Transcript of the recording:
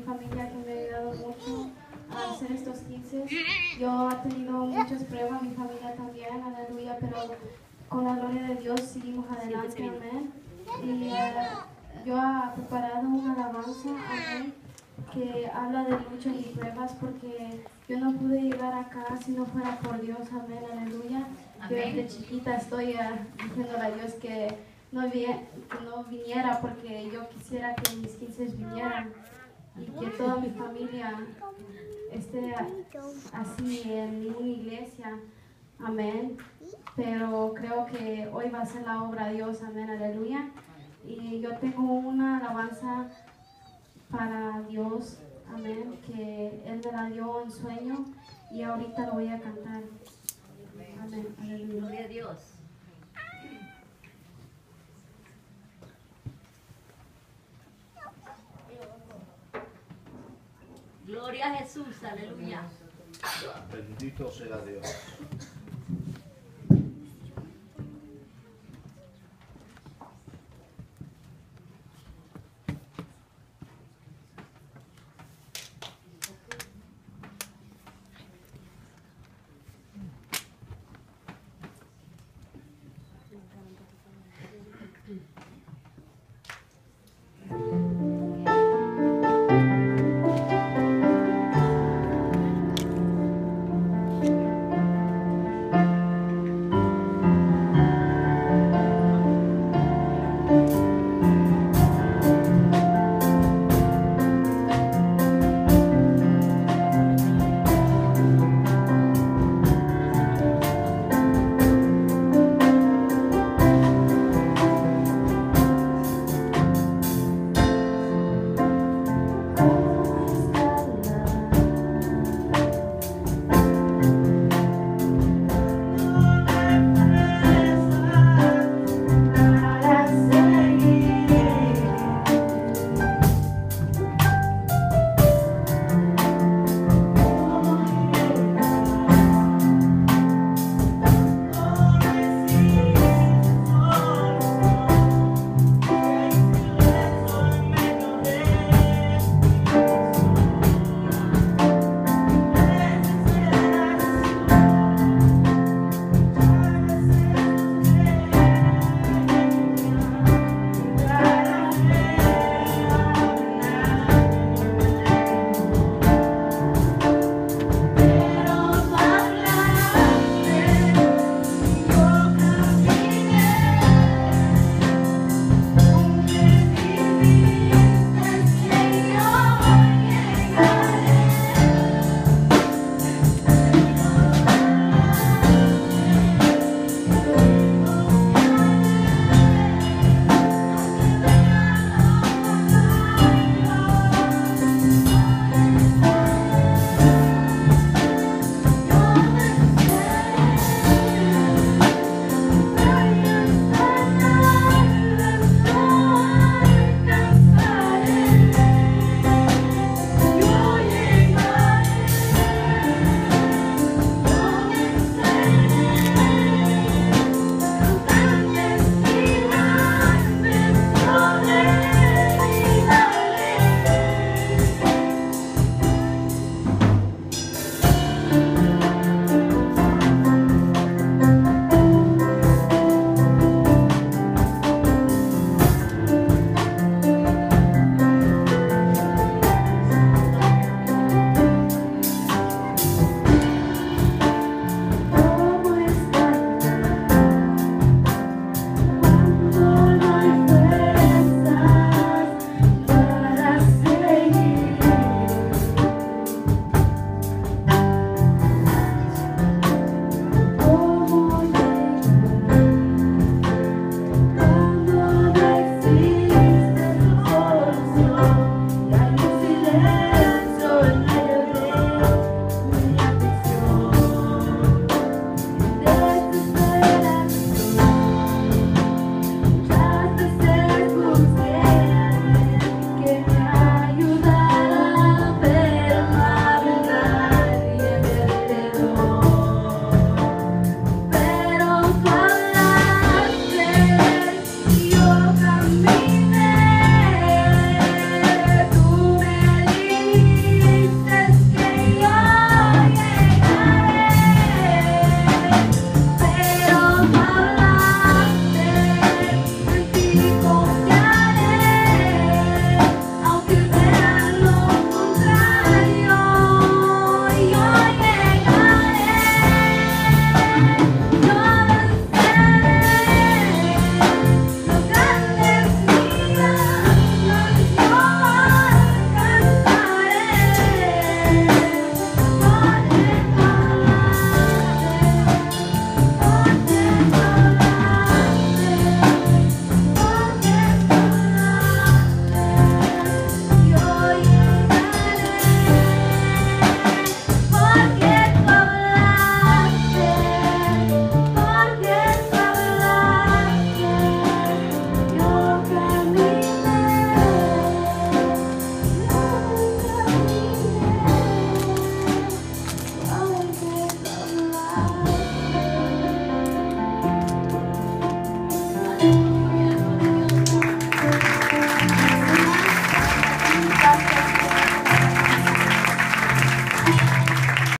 familia que me ha ayudado mucho a hacer estos 15. Yo he tenido muchas pruebas, mi familia también, aleluya, pero con la gloria de Dios seguimos adelante, amén. Y yo he preparado una alabanza, amén, que habla de luchas y pruebas, porque yo no pude llegar acá si no fuera por Dios, amén, aleluya. Yo desde chiquita estoy diciéndole a Dios que no viniera, porque yo quisiera que mis 15 vinieran y que toda mi familia esté así en una iglesia, amén. Pero creo que hoy va a ser la obra de Dios, amén, aleluya. Y yo tengo una alabanza para Dios, amén, que Él me la dio en sueño y ahorita lo voy a cantar. Amén, aleluya. Gloria a Dios. Gloria a Jesús, aleluya. Bendito sea Dios.